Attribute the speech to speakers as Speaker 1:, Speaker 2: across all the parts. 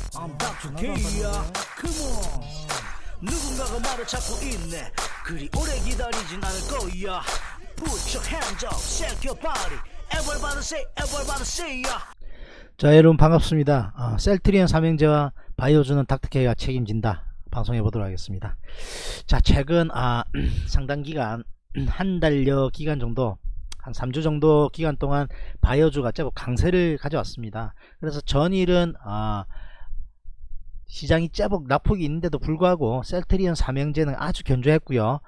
Speaker 1: I'm Dr. K야. Come on. 누군가가 나를 찾고 있네. 그리 오래 기다리진 않을 거야. Put your hands up, shake your body. Everybody say ya.
Speaker 2: 자, 여러분 반갑습니다. 셀트리온 삼형제와 바이오주는 닥터케이가 책임진다 방송해 보도록 하겠습니다. 자, 최근 상당 기간 한 달여 기간 정도, 한 3주 정도 기간 동안 바이오주가 제법 강세를 가져왔습니다. 그래서 전일은 시장이 제법 낙폭이 있는데도 불구하고 셀트리온 삼형제는 아주 견조했고요.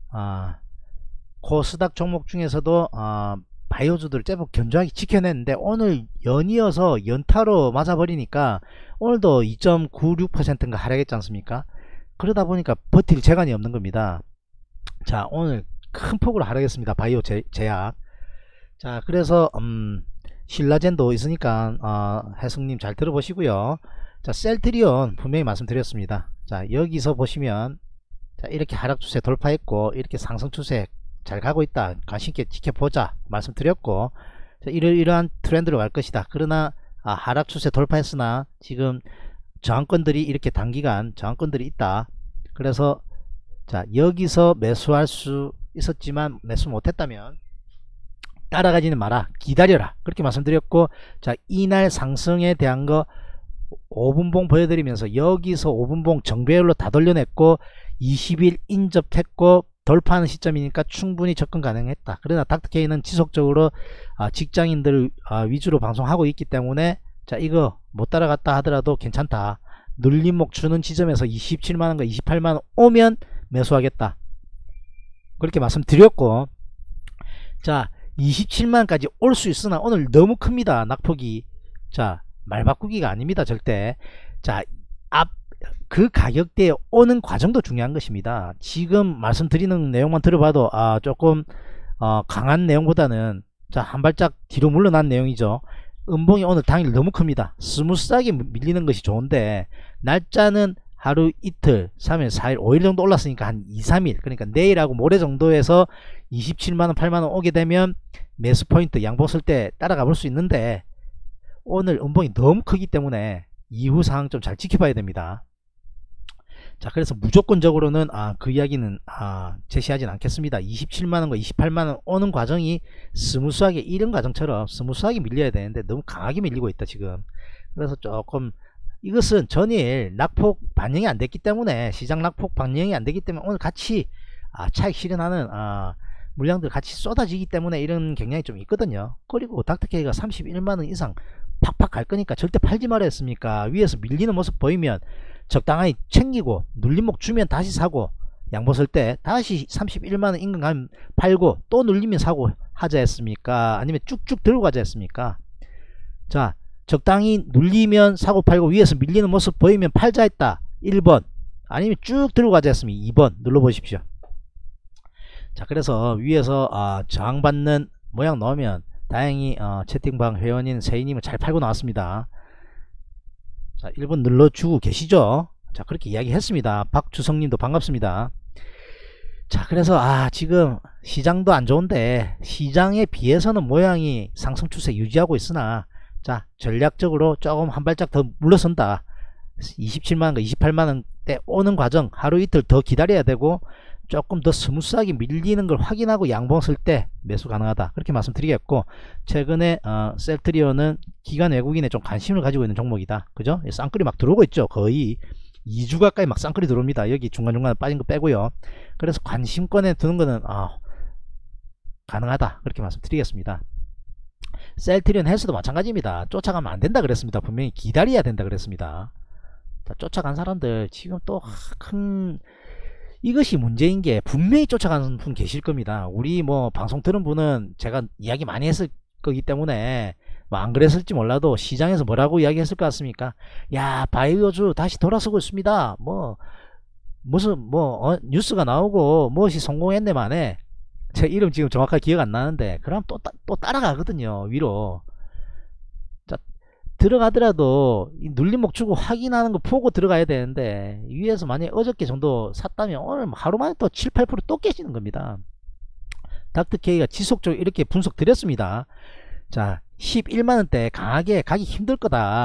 Speaker 2: 코스닥 종목 중에서도 바이오주들을 제법 견조하게 지켜냈는데, 오늘 연이어서 연타로 맞아버리니까 오늘도 2.96%인가 하락했지 않습니까? 그러다 보니까 버틸 재간이 없는 겁니다. 자, 오늘 큰 폭으로 하락했습니다. 바이오 제약. 자, 그래서 신라젠도 있으니까 혜승님 잘 들어보시고요. 자, 셀트리온 분명히 말씀드렸습니다. 자, 여기서 보시면 자, 이렇게 하락 추세 돌파했고 이렇게 상승 추세 잘 가고 있다, 관심있게 지켜보자 말씀드렸고, 자, 이러한 트렌드로 갈 것이다. 그러나 하락 추세 돌파했으나 지금 저항권들이 이렇게 단기간 저항권들이 있다. 그래서 자, 여기서 매수할 수 있었지만 매수 못했다면 따라가지는 마라, 기다려라, 그렇게 말씀드렸고, 자, 이날 상승에 대한 거 5분봉 보여드리면서 여기서 5분봉 정배열로 다 돌려냈고 20일 인접했고 돌파하는 시점이니까 충분히 접근 가능했다. 그러나 닥터케이는 지속적으로 직장인들 위주로 방송하고 있기 때문에 자, 이거 못 따라갔다 하더라도 괜찮다. 눌림목 주는 지점에서 27만원과 28만원 오면 매수하겠다, 그렇게 말씀드렸고, 자, 27만원까지 올 수 있으나 오늘 너무 큽니다, 낙폭이. 자, 말 바꾸기가 아닙니다, 절대. 자, 그 가격대에 오는 과정도 중요한 것입니다. 지금 말씀드리는 내용만 들어봐도 조금 강한 내용보다는 자, 한 발짝 뒤로 물러난 내용이죠. 음봉이 오늘 당일 너무 큽니다. 스무스하게 밀리는 것이 좋은데, 날짜는 하루 이틀, 3일, 4일, 5일 정도 올랐으니까 한 2, 3일, 그러니까 내일하고 모레 정도에서 27만원, 8만원 오게 되면 매수 포인트 양봉 쓸 때 따라가 볼 수 있는데, 오늘 음봉이 너무 크기 때문에 이후 상황 좀 잘 지켜봐야 됩니다. 자, 그래서 무조건적으로는 그 이야기는 제시하진 않겠습니다. 27만원과 28만원 오는 과정이 스무스하게, 이런 과정처럼 스무스하게 밀려야 되는데 너무 강하게 밀리고 있다 지금. 그래서 조금 이것은 전일 낙폭 반영이 안 됐기 때문에, 시장 낙폭 반영이 안 되기 때문에 오늘 같이 차익 실현하는 물량들 같이 쏟아지기 때문에 이런 경향이 좀 있거든요. 그리고 닥터케이가 31만원 이상 팍팍 갈 거니까 절대 팔지 말아 했습니까? 위에서 밀리는 모습 보이면 적당히 챙기고 눌림목 주면 다시 사고, 양보 쓸 때 다시 31만원 인근가면 팔고 또 눌리면 사고 하자 했습니까? 아니면 쭉쭉 들고 가자 했습니까? 자, 적당히 눌리면 사고 팔고 위에서 밀리는 모습 보이면 팔자 했다 1번, 아니면 쭉 들고 가자 했으면 2번 눌러 보십시오. 자, 그래서 위에서 저항받는 모양 나오면 다행히 채팅방 회원인 세이님은 잘 팔고 나왔습니다. 자, 1번 눌러주고 계시죠? 자, 그렇게 이야기했습니다. 박주성님도 반갑습니다. 자, 그래서 지금 시장도 안 좋은데 시장에 비해서는 모양이 상승 추세 유지하고 있으나, 자, 전략적으로 조금 한 발짝 더 물러선다. 27만원과 28만원대 오는 과정 하루 이틀 더 기다려야 되고, 조금 더 스무스하게 밀리는 걸 확인하고 양봉 쓸 때 매수 가능하다, 그렇게 말씀드리겠고, 최근에 셀트리온은 기관 외국인에 좀 관심을 가지고 있는 종목이다, 그죠? 쌍끌이 막 들어오고 있죠. 거의 2주 가까이 막 쌍끌이 들어옵니다. 여기 중간중간 빠진 거 빼고요. 그래서 관심권에 드는 거는 가능하다, 그렇게 말씀드리겠습니다. 셀트리온 헬스도 마찬가지입니다. 쫓아가면 안 된다 그랬습니다. 분명히 기다려야 된다 그랬습니다. 자, 쫓아간 사람들 지금 또 큰, 이것이 문제인 게, 분명히 쫓아가는 분 계실 겁니다. 우리 뭐 방송 들은 분은 제가 이야기 많이 했을 거기 때문에 뭐 안 그랬을지 몰라도 시장에서 뭐라고 이야기했을 것 같습니까? 야, 바이오주 다시 돌아서고 있습니다. 무슨 뉴스가 나오고 무엇이 성공했네 만에, 제 이름 지금 정확하게 기억 안 나는데, 그럼 또 따라가거든요, 위로. 자, 들어가더라도 이 눌림목 주고 확인하는 거 보고 들어가야 되는데, 위에서 만약에 어저께 정도 샀다면 오늘 하루 만에 또 7, 8% 또 깨지는 겁니다. 닥터케이가 지속적으로 이렇게 분석 드렸습니다. 자, 11만원대 강하게 가기 힘들 거다.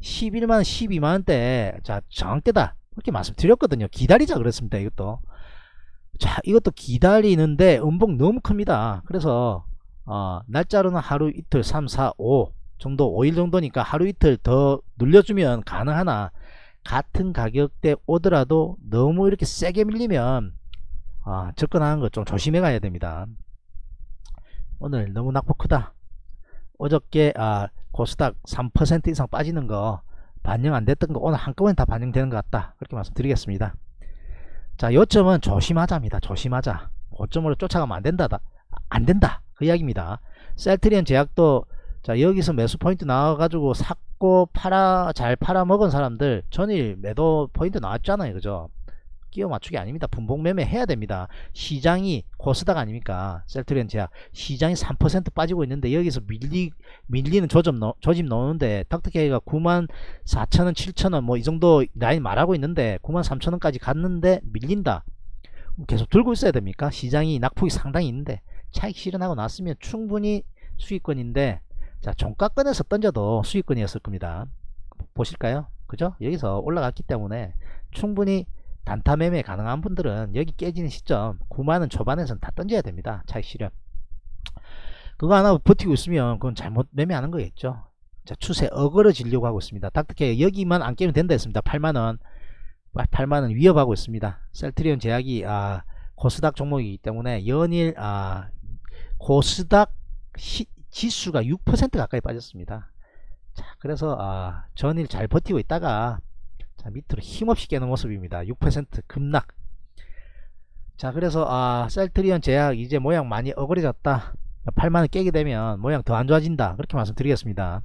Speaker 2: 11만원 12만원대 자 저항대다 그렇게 말씀드렸거든요. 기다리자 그랬습니다. 이것도 자 이것도 기다리는데 음봉 너무 큽니다. 그래서 날짜로는 하루 이틀 3 4 5 정도 5일 정도니까 하루 이틀 더 늘려주면 가능하나 같은 가격대 오더라도 너무 이렇게 세게 밀리면 접근하는 거 좀 조심해 가야 됩니다. 오늘 너무 낙폭 크다. 어저께 코스닥 3% 이상 빠지는 거 반영 안 됐던 거 오늘 한꺼번에 다 반영되는 것 같다. 그렇게 말씀드리겠습니다. 자, 요점은 조심하자입니다. 조심하자. 고점으로 쫓아가면 안 된다. 그 이야기입니다. 셀트리온 제약도 자 여기서 매수 포인트 나와가지고 샀고 잘 팔아먹은 사람들 전일 매도 포인트 나왔잖아요. 그죠? 끼워 맞추기 아닙니다. 분봉 매매 해야 됩니다. 시장이 코스닥 아닙니까? 셀트리온 제약 시장이 3% 빠지고 있는데 여기서 밀리는 조짐 나오는데 닥터케이가 94,000원 7,000원 뭐 이 정도 라인 말하고 있는데 93,000원까지 갔는데 밀린다. 계속 들고 있어야 됩니까? 시장이 낙폭이 상당히 있는데 차익 실현하고 났으면 충분히 수익권인데 자 종가권에서 던져도 수익권이었을 겁니다. 보실까요? 그죠? 여기서 올라갔기 때문에 충분히 단타 매매 가능한 분들은 여기 깨지는 시점 9만원 초반에서는 다 던져야 됩니다. 차익 실현. 그거 하나 버티고 있으면 그건 잘못 매매하는 거겠죠. 자 추세 어그러지려고 하고 있습니다. 닥터케이 여기만 안 깨면 된다 했습니다. 8만원 위협하고 있습니다. 셀트리온 제약이 코스닥 종목이기 때문에 연일 코스닥 지수가 6% 가까이 빠졌습니다. 자 그래서 전일 잘 버티고 있다가 자 밑으로 힘없이 깨는 모습입니다. 6% 급락. 자 그래서 셀트리온 제약 이제 모양 많이 어그러졌다. 8만원 깨게 되면 모양 더 안 좋아진다. 그렇게 말씀드리겠습니다.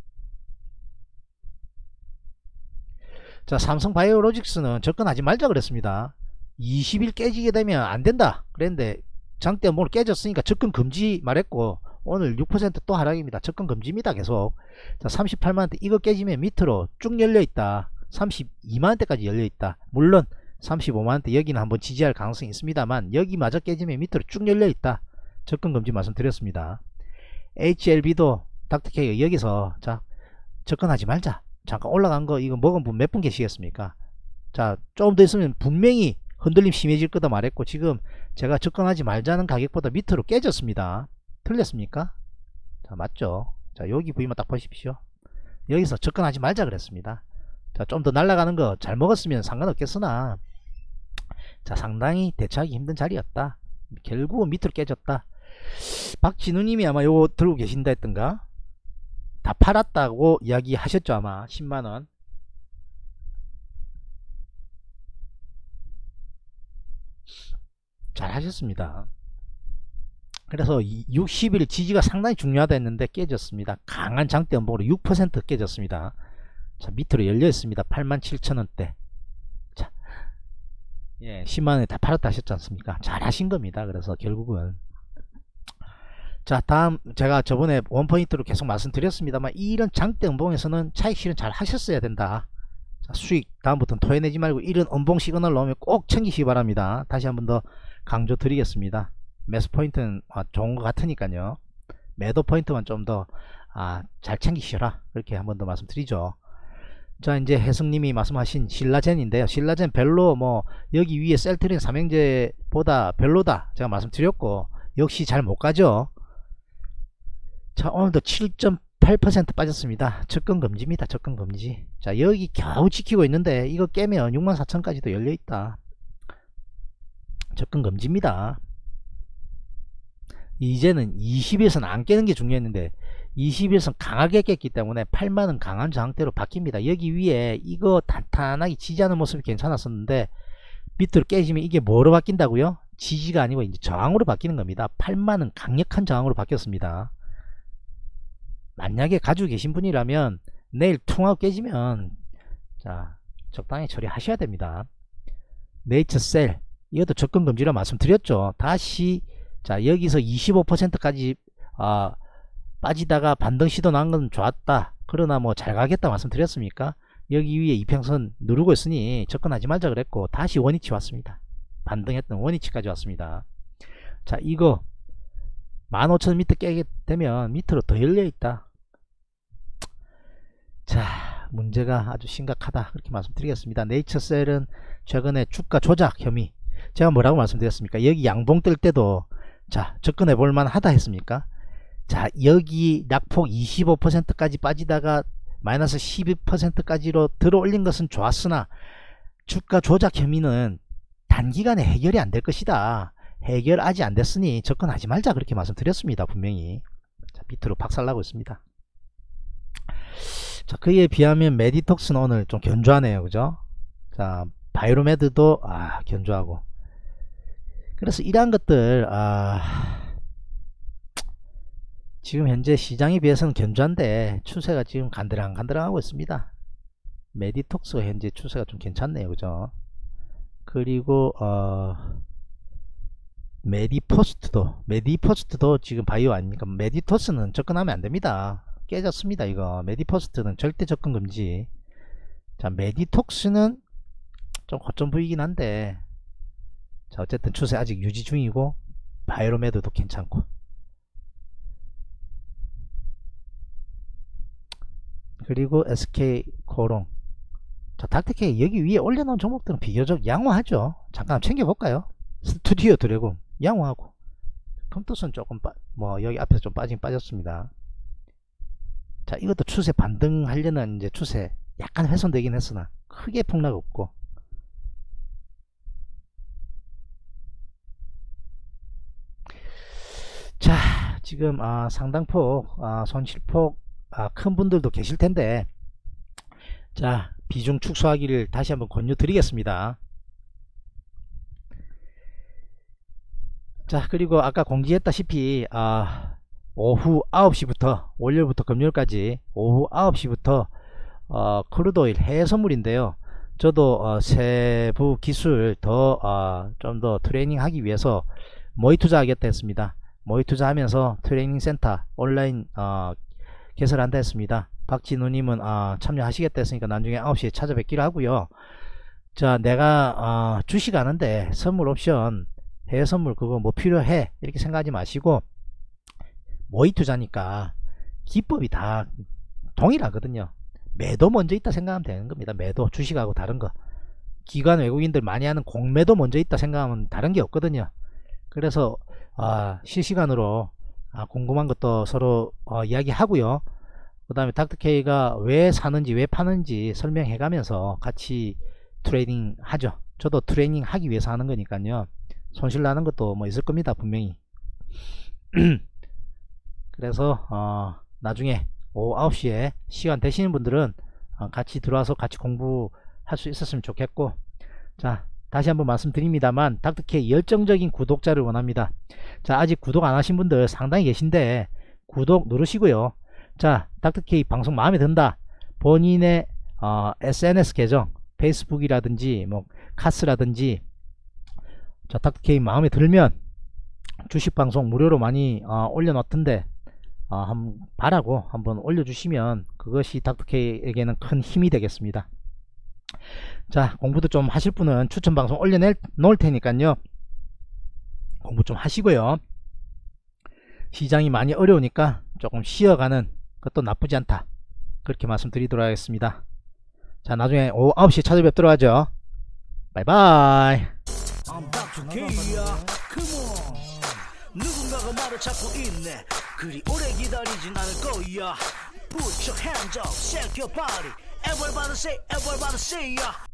Speaker 2: 자 삼성바이오로직스는 접근하지 말자 그랬습니다. 20일 깨지게 되면 안 된다 그랬는데 장대 뭘 깨졌으니까 접근 금지 말했고 오늘 6% 또 하락입니다. 접근 금지입니다. 계속. 자 38만원대 이거 깨지면 밑으로 쭉 열려있다. 32만원대까지 열려있다. 물론 35만원대 여기는 한번 지지할 가능성이 있습니다만 여기마저 깨지면 밑으로 쭉 열려있다. 접근 금지 말씀드렸습니다. HLB도 닥터케이가 여기서 자 접근하지 말자. 잠깐 올라간 거 이거 먹은 분 몇 분 계시겠습니까? 자 조금 더 있으면 분명히 흔들림 심해질 거다 말했고 지금 제가 접근하지 말자는 가격보다 밑으로 깨졌습니다. 틀렸습니까? 자 맞죠? 자 여기 부위만 딱 보십시오. 여기서 접근하지 말자 그랬습니다. 자 좀 더 날아가는 거 잘 먹었으면 상관없겠으나 자 상당히 대처하기 힘든 자리였다. 결국은 밑으로 깨졌다. 박진우님이 아마 요거 들고 계신다 했던가 다 팔았다고 이야기 하셨죠. 아마 10만원 잘 하셨습니다. 그래서 60일 지지가 상당히 중요하다 했는데 깨졌습니다. 강한 장대 음봉으로 6% 깨졌습니다. 자 밑으로 열려 있습니다. 87,000원대. 자, 예, 10만원에 다 팔았다 하셨지 않습니까? 잘 하신 겁니다. 그래서 결국은 자 다음 제가 저번에 원포인트로 계속 말씀드렸습니다만 이런 장대 음봉에서는 차익 실현 잘 하셨어야 된다. 자, 수익 다음부터는 토해내지 말고 이런 음봉 시그널 나오면 꼭 챙기시기 바랍니다. 다시 한번 더 강조 드리겠습니다. 매수 포인트는 좋은 것 같으니까요. 매도 포인트만 좀 더 잘 챙기시라 그렇게 한번 더 말씀드리죠. 자 이제 혜승님이 말씀하신 신라젠인데요. 신라젠 별로 뭐 여기 위에 셀트리온 삼형제보다 별로다 제가 말씀드렸고 역시 잘 못가죠. 자 오늘도 7.8% 빠졌습니다. 접근 금지입니다. 접근 금지. 자 여기 겨우 지키고 있는데 이거 깨면 64,000까지도 열려있다. 접근 금지입니다. 이제는 20일선 안 깨는 게 중요했는데 20일선 강하게 깼기 때문에 8만원 강한 저항대로 바뀝니다. 여기 위에 이거 단단하게 지지하는 모습이 괜찮았었는데 밑으로 깨지면 이게 뭐로 바뀐다고요? 지지가 아니고 이제 저항으로 바뀌는 겁니다. 8만원 강력한 저항으로 바뀌었습니다. 만약에 가지고 계신 분이라면 내일 퉁하고 깨지면 자 적당히 처리하셔야 됩니다. 네이처셀 이것도 접근 금지라 말씀드렸죠. 다시 자 여기서 25%까지 빠지다가 반등 시도 난 건 좋았다. 그러나 뭐 잘 가겠다 말씀드렸습니까? 여기 위에 이평선 누르고 있으니 접근하지 말자 그랬고 다시 원위치 왔습니다. 반등했던 원위치까지 왔습니다. 자 이거 15,000 밑에 깨게 되면 밑으로 더 열려있다. 자 문제가 아주 심각하다 그렇게 말씀드리겠습니다. 네이처셀은 최근에 주가 조작 혐의, 제가 뭐라고 말씀드렸습니까? 여기 양봉 뜰 때도 자 접근해 볼만 하다 했습니까? 자 여기 낙폭 25%까지 빠지다가 마이너스 12%까지로 들어 올린 것은 좋았으나 주가 조작 혐의는 단기간에 해결이 안 될 것이다. 해결 아직 안 됐으니 접근하지 말자 그렇게 말씀드렸습니다. 분명히. 자, 밑으로 박살나고 있습니다. 자, 그에 비하면 메디톡스는 오늘 좀 견조하네요. 그죠? 자, 바이로메드도 견조하고. 그래서 이러한 것들 지금 현재 시장에 비해서는 견조한데 추세가 지금 간드랑간드랑하고 있습니다. 메디톡스가 현재 추세가 좀 괜찮네요. 그죠? 그리고 메디포스트도 지금 바이오 아닙니까? 메디토스는 접근하면 안됩니다. 깨졌습니다. 이거 메디포스트는 절대 접근 금지. 자 메디톡스는 좀 고점 보이긴 한데 자 어쨌든 추세 아직 유지 중이고 바이로메드도 괜찮고. 그리고 SK코롱, 자 닥터케이 여기 위에 올려놓은 종목들은 비교적 양호하죠. 잠깐 챙겨볼까요? 스튜디오 드래곤 양호하고, 컴투스는 조금 여기 앞에서 좀 빠졌습니다. 자 이것도 추세 반등하려는 이제 추세 약간 훼손되긴 했으나 크게 폭락 없고. 자 지금 상당폭 손실폭 큰 분들도 계실 텐데 자 비중 축소하기를 다시 한번 권유 드리겠습니다. 자 그리고 아까 공지했다시피 오후 9시부터 월요일부터 금요일까지 오후 9시부터 크루드오일 해외 선물인데요. 저도 세부 기술 좀 더 트레이닝 하기 위해서 모의 투자하겠다 했습니다. 모의 투자하면서 트레이닝 센터 온라인 개설한다 했습니다. 박진우님은 참여하시겠다 했으니까 나중에 9시에 찾아뵙기로 하고요. 자 내가 주식 아는데 선물 옵션 해외 선물 그거 뭐 필요해 이렇게 생각하지 마시고 모의 투자니까 기법이 다 동일하거든요. 매도 먼저 있다 생각하면 되는 겁니다. 매도 주식하고 다른거, 기관 외국인들 많이 하는 공매도 먼저 있다 생각하면 다른게 없거든요. 그래서 실시간으로 궁금한 것도 서로 이야기하고요. 그 다음에 닥터케이가 왜 사는지 왜 파는지 설명해 가면서 같이 트레이딩 하죠. 저도 트레이닝 하기 위해서 하는 거니까요. 손실 나는 것도 뭐 있을 겁니다. 분명히. 그래서 나중에 오후 9시에 시간 되시는 분들은 같이 들어와서 같이 공부할 수 있었으면 좋겠고. 자 다시 한번 말씀드립니다만 닥터케이 열정적인 구독자를 원합니다. 자 아직 구독 안 하신 분들 상당히 계신데 구독 누르시고요. 자 닥터케이 방송 마음에 든다, 본인의 SNS 계정 페이스북이라든지 뭐 카스라든지 자 닥터케이 마음에 들면 주식방송 무료로 많이 올려놨던데 한번 바라고 한번 올려주시면 그것이 닥터케이에게는 큰 힘이 되겠습니다. 자 공부도 좀 하실 분은 추천방송 올려놓을 테니까요. 공부 좀 하시고요. 시장이 많이 어려우니까 조금 쉬어가는 것도 나쁘지 않다 그렇게 말씀드리도록 하겠습니다. 자 나중에 오후 9시에 찾아뵙도록 하죠. 바이바이.
Speaker 1: 누군가가 나를 찾고 있네. 그리 오래 기다리진 않을 거야. Put your hands up, shake your body. Everybody say, everybody say, yeah.